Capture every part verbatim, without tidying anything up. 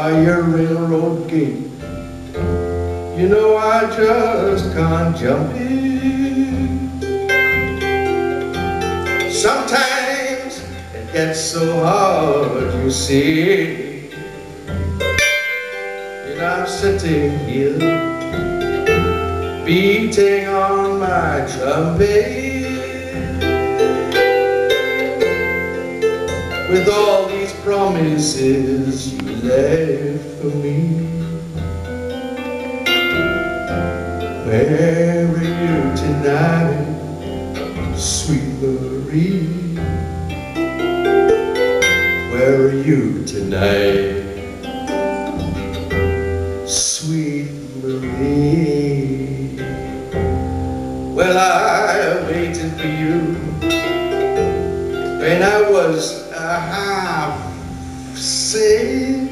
by your railroad gate. You know I just can't jump in. Sometimes it gets so hard, you see, and I'm sitting here beating on my trumpet with all these promises you left for me. Where are you tonight, sweet Marie? Where are you tonight, sweet Marie? Well, I waited for you when I was half sick.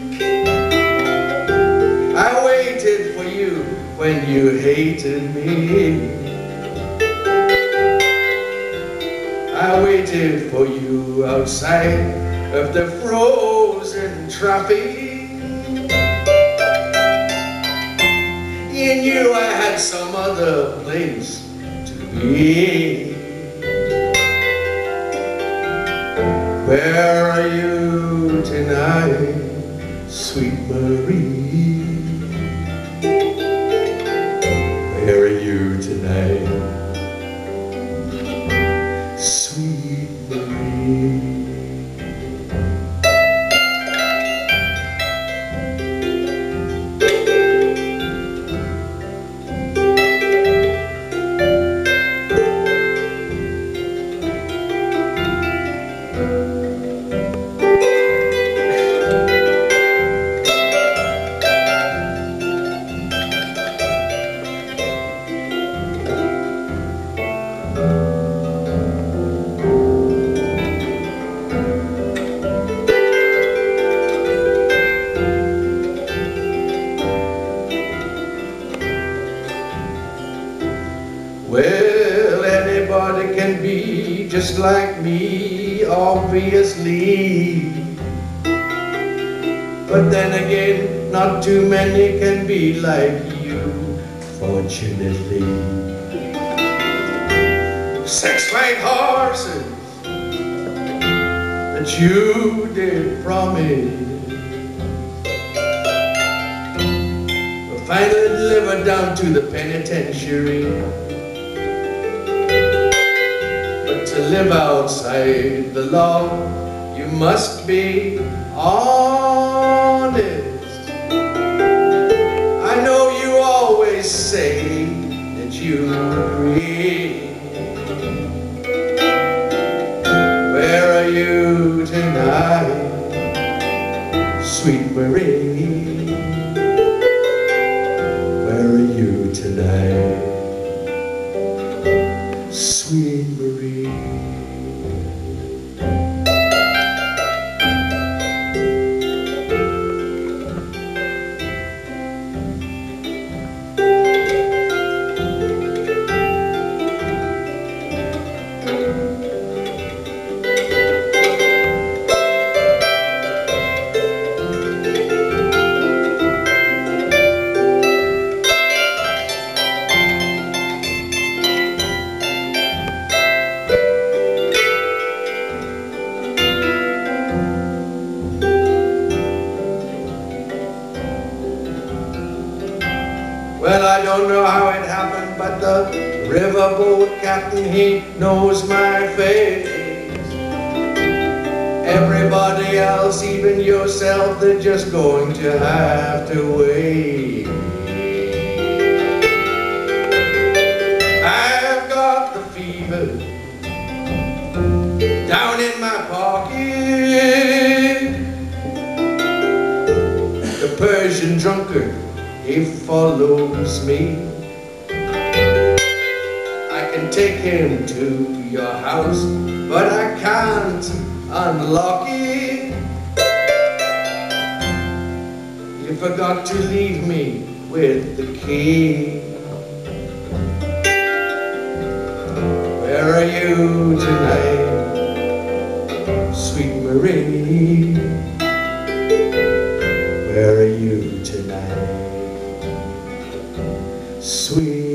I waited for you when you hated me. I waited for you outside of the frozen traffic. You knew I had some other place to be. Where are you tonight, sweet Marie? Where are you tonight, sweet Marie? Well, anybody can be just like me, obviously. But then again, not too many can be like you, fortunately. Sex like horses that you did promise, but finally delivered down to the penitentiary. To live outside the law, you must be honest. I know you always say that you agree. Where are you tonight, sweet Marie? Where are you tonight, sweet Marie? Well, I don't know how it happened, but the riverboat captain, he knows my face. Everybody else, even yourself, they're just going to have to wait. I've got the fever down in my pocket. The Persian drunkard, he follows me. I can take him to your house, but I can't unlock it. You forgot to leave me with the key. Where are you tonight, sweet Marie? Where are you? Sweet